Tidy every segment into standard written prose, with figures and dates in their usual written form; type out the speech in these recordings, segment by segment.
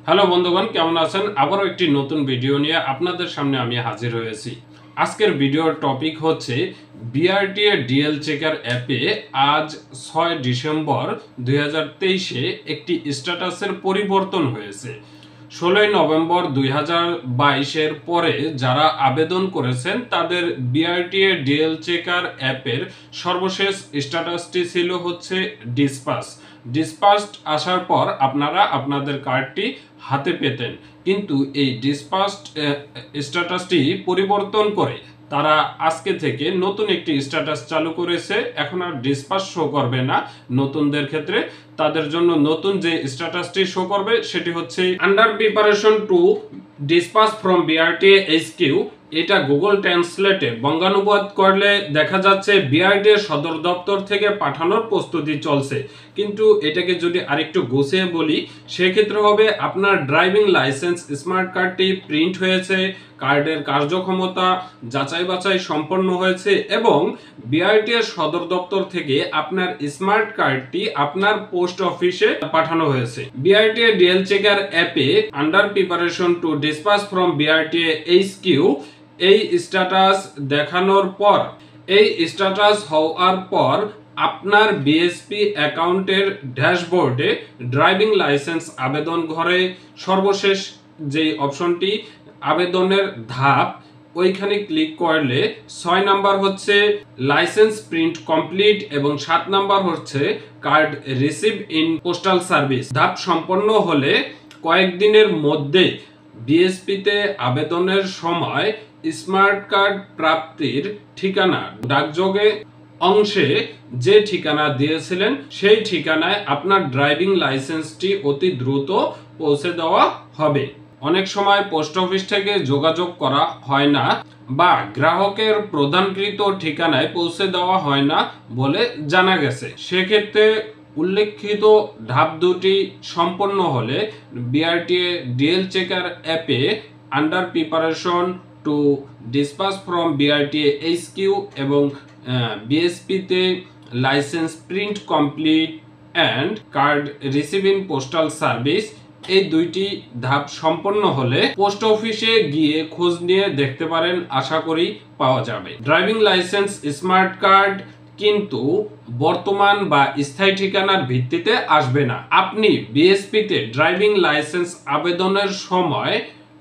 Hello বন্ধুগণ, কেমন আছেন? আবারও একটি নতুন ভিডিও নিয়ে আপনাদের সামনে আমি হাজির হয়েছি। আজকের ভিডিওর টপিক হচ্ছে বিআরটিএ ডিএল চেকার অ্যাপে আজ ৬ ডিসেম্বর ২০২৩-এ একটি স্ট্যাটাসের পরিবর্তন হয়েছে। ১৬ নভেম্বর ২০২২-এর পরে যারা আবেদন করেছেন তাদের বিআরটিএ ডিএল চেকার অ্যাপের সর্বশেষ স্ট্যাটাসটি ছিল হচ্ছে ডিসপাসড আসার পর আপনারা আপনাদের কার্ডটি হাতে পেতেন, কিন্তু এই ডিসপাসড স্ট্যাটাসটি পরিবর্তন করে তারা আজকে থেকে নতুন একটি স্ট্যাটাস চালু করেছে। এখন আর ডিসপাস শো করবে না নতুনদের ক্ষেত্রে। তাদের জন্য নতুন যে স্ট্যাটাসটি শো করবে সেটি হচ্ছে under preparation to dispatch from BRTA HQ. এটা গুগল ট্রান্সলেটে বঙ্গানুবাদ করলে দেখা যাচ্ছে বিআরটিএ সদর দপ্তর থেকে পাঠানোর প্রস্তুতি চলছে, কিন্তু এটাকে যদি আরেকটু গুছিয়ে বলি সেক্ষেত্রে হবে আপনার ড্রাইভিং লাইসেন্স স্মার্ট কার্ডটি প্রিন্ট হয়েছে, কার্ডের কার্যক্ষমতা যাচাই বাছাই সম্পন্ন হয়েছে এবং বিআরটিএ সদর দপ্তর থেকে আপনার স্মার্ট কার্ডটি আপনার পোস্ট অফিসে পাঠানো হয়েছে। বিআরটিএ ডিএল চেকার অ্যাপে under preparation to dispatch from BRTA HQ এই স্ট্যাটাস দেখানোর পর, এই স্ট্যাটাস হওয়ার পর আপনার বিএসপি অ্যাকাউন্টের ড্যাশবোর্ডে ড্রাইভিং লাইসেন্স আবেদন ঘরে সর্বশেষ যে অপশনটি আবেদনের ধাপ, ওইখানে ক্লিক করলে ৬ নাম্বার হচ্ছে লাইসেন্স প্রিন্ট কমপ্লিট এবং ৭ নাম্বার হচ্ছে card receive in postal service. ধাপ সম্পন্ন হলে কয়েকদিনের মধ্যে বিএসপিতে আবেদনের সময় স্মার্ট কার্ড প্রাপ্তির ঠিকানা ডাকযোগে অংশে যে ঠিকানা দিয়েছিলেন সেই ঠিকানায় আপনার ড্রাইভিং লাইসেন্সটি অতি দ্রুত পৌঁছে দেওয়া হবে। অনেক সময় পোস্ট অফিস থেকে যোগাযোগ করা হয় না বা গ্রাহকের প্রদানকৃত ঠিকানায় পৌঁছে দেওয়া হয় না বলে জানা গেছে। সেক্ষেত্রে উল্লেখিত ধাপ দুটি সম্পন্ন হলে বিআরটিএ ডিএল চেকার অ্যাপে under preparation to dispatch from BRTA HQ এবং বিএসপিতে license print complete and card receive in postal service, এই দুইটি ধাপ সম্পন্ন হলে পোস্ট অফিসে গিয়ে খোঁজ নিয়ে দেখতে পারেন, আশা করি পাওয়া যাবে। ড্রাইভিং লাইসেন্স স্মার্ট কার্ড কিন্তু বর্তমান বা স্থায়ী ঠিকানার ভিত্তিতে আসবে না। আপনি বিএসপিতে ড্রাইভিং লাইসেন্স আবেদনের সময়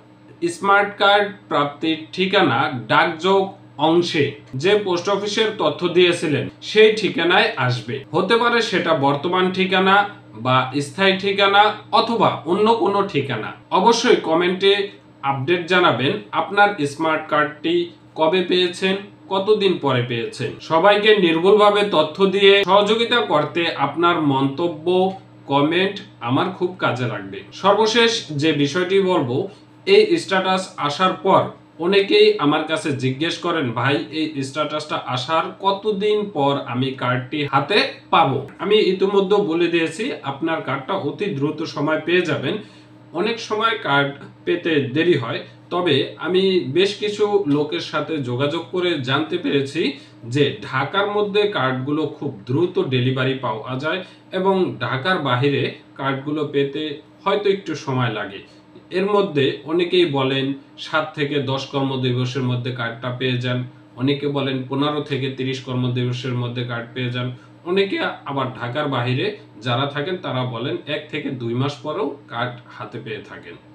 স্মার্ট কার্ড প্রাপ্তির ঠিকানা ডাকযোগ অংশে যে পোস্ট অফিসের তথ্য দিয়েছিলেন সেই ঠিকানায় আসবে। হতে পারে সেটা বর্তমান ঠিকানা বা স্থায়ী ঠিকানা অথবা অন্য কোনো ঠিকানা। অবশ্যই কমেন্টে আপডেট জানাবেন আপনার স্মার্ট কার্ডটি কবে পেয়েছেন, কতদিন পরে পেয়েছেন। সবাইকে নির্ভুলভাবে তথ্য দিয়ে সহযোগিতা করতে আপনার মন্তব্য কমেন্ট আমার খুব কাজে লাগবে। সর্বশেষ যে বিষয়টি বলবো, এই স্ট্যাটাস আসার পর অনেকেই আমার কাছে জিজ্ঞেস করেন, ভাই এই স্ট্যাটাসটা আসার কতদিন পর আমি কার্ডটি হাতে পাবো? আমি ইতিমধ্যে বলে দিয়েছি আপনার কার্ডটা অতি দ্রুত সময় পেয়ে যাবেন। অনেক সময় কার্ড পেতে দেরি হয়, তবে আমি বেশ কিছু লোকের সাথে যোগাযোগ করে জানতে পেরেছি যে ঢাকার মধ্যে কার্ডগুলো খুব দ্রুত ডেলিভারি পাওয়া যায় এবং ঢাকার বাইরে কার্ডগুলো পেতে হয়তো একটু সময় লাগে। এর মধ্যে অনেকেই বলেন ৭ থেকে ১০ কর্মদিবসের মধ্যে কার্ডটা পেয়ে যান, অনেকে বলেন ১৫ থেকে ৩০ কর্মদিবসের মধ্যে কার্ড পেয়ে যান, অনেকে আবার ঢাকার বাইরে যারা থাকেন তারা বলেন ১ থেকে ২ মাস পরেও কার্ড হাতে পেয়ে থাকেন।